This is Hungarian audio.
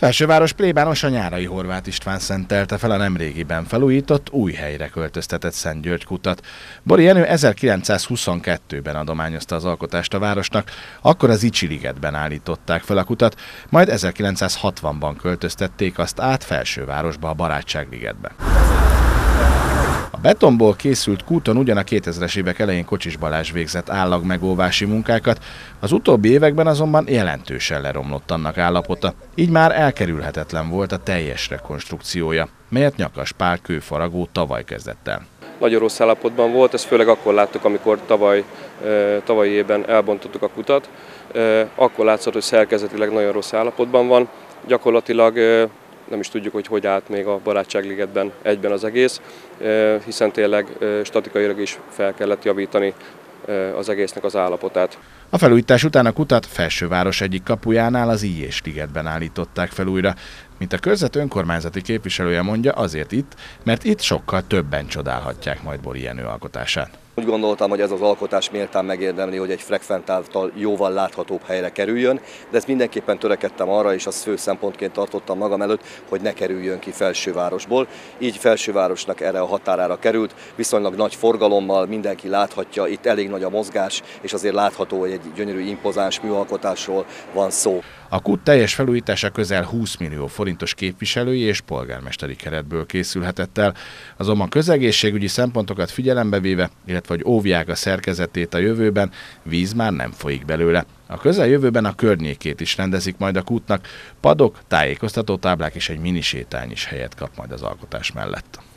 Felsőváros plébános a Nyárai Horváth István szentelte fel a nemrégiben felújított, új helyre költöztetett Szent György kutat. Bori Jenő 1922-ben adományozta az alkotást a városnak, akkor az Icsi-ligetben állították fel a kutat, majd 1960-ban költöztették azt át Felsővárosba, a Barátság-ligetbe. A betonból készült kúton ugyan a 2000-es évek elején Kocsis Balázs végzett állagmegóvási munkákat, az utóbbi években azonban jelentősen leromlott annak állapota, így már elkerülhetetlen volt a teljes rekonstrukciója, melyet Nyakas Pál kőfaragó tavaly kezdett el. Nagyon rossz állapotban volt, ezt főleg akkor láttuk, amikor tavalyi évben elbontottuk a kutat. Akkor látszott, hogy szerkezetileg nagyon rossz állapotban van, gyakorlatilag nem is tudjuk, hogy állt még a Barátság-ligetben egyben az egész, hiszen tényleg statikailag is fel kellett javítani az egésznek az állapotát. A felújítás után a kutat Felsőváros egyik kapujánál, az Illyés-ligetben állították fel újra. Mint a körzet önkormányzati képviselője mondja, azért itt, mert itt sokkal többen csodálhatják majd Bori Jenő alkotását. Úgy gondoltam, hogy ez az alkotás méltán megérdemli, hogy egy frekventáltal jóval láthatóbb helyre kerüljön, de ezt mindenképpen törekedtem arra, és azt fő szempontként tartottam magam előtt, hogy ne kerüljön ki Felsővárosból. Így Felsővárosnak erre a határára került, viszonylag nagy forgalommal, mindenki láthatja, itt elég nagy a mozgás, és azért látható, hogy egy gyönyörű, impozáns műalkotásról van szó. A kút teljes felújítása közel 20 millió forintos képviselői és polgármesteri keretből készülhetett el, azonban közegészségügyi szempontokat figyelembe véve, illetve hogy óvják a szerkezetét a jövőben, víz már nem folyik belőle. A közeljövőben a környékét is rendezik majd a kútnak, padok, tájékoztatótáblák és egy minisétálny is helyet kap majd az alkotás mellett.